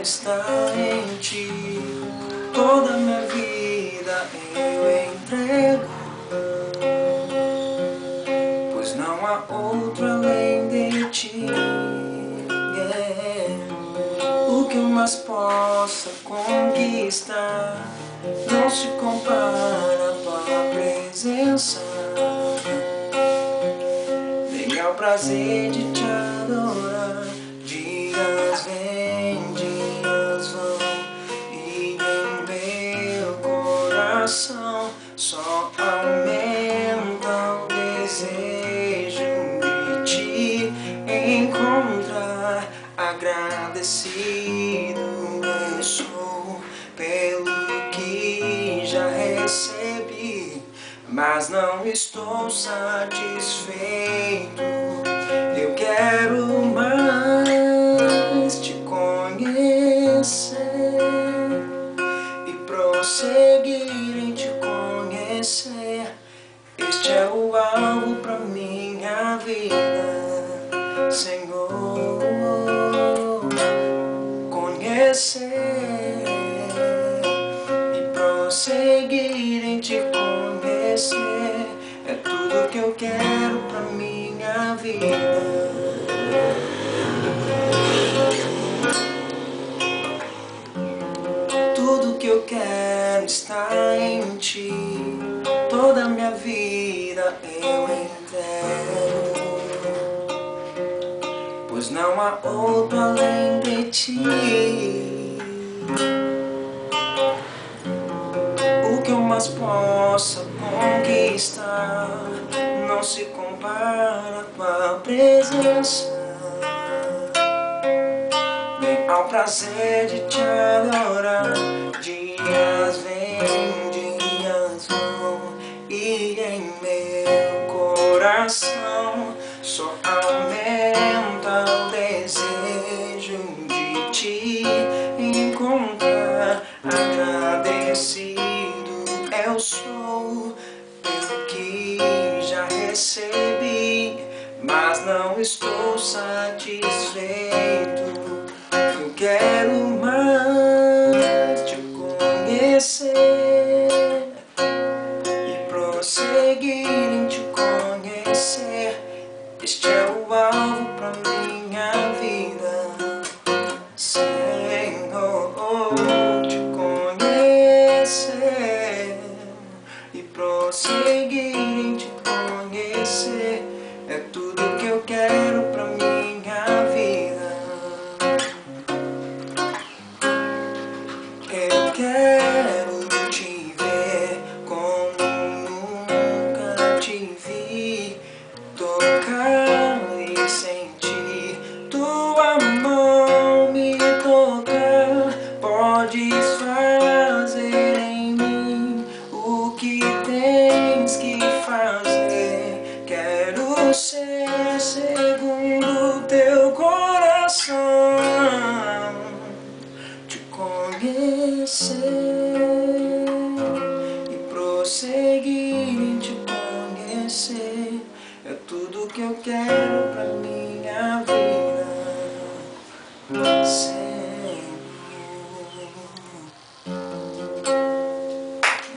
quero estar em ti. Toda minha vida eu entrego, pois não há outro além de ti. O que eu mais possa conquistar não se compara à tua presença, nem ao prazer de te adorar. Dias vêm, dias vão, e em meu coração só aumenta o desejo de te encontrar. Agradecido eu sou pelo que já recebi, mas não estou satisfeito. Eu quero mais te conhecer e prosseguir em te conhecer. Este é o alvo pra minha vida, Senhor. Conhecer e prosseguir em te conhecer é tudo que eu quero pra minha vida. Tudo que eu quero está em ti. Toda minha vida eu entrego, pois não há outro além de ti. O que eu mais possa conquistar não se compara à tua presença, nem ao prazer de te adorar. Dias vêm, dias vão, e em meu coração só aumenta o desejo de te encontrar. Agradecido eu sou pelo que já recebi, mas não estou satisfeito. Eu quero mais te conhecer e prosseguir em te conhecer. Este é o alvo pra minha vida, Senhor. Te conhecer e prosseguir em te conhecer é tudo que eu quero pra minha vida. Eu quero te ver como nunca te vi, tocar e sentir tua mão me tocar. Podes fazer em mim o que tens que fazer. Quero ser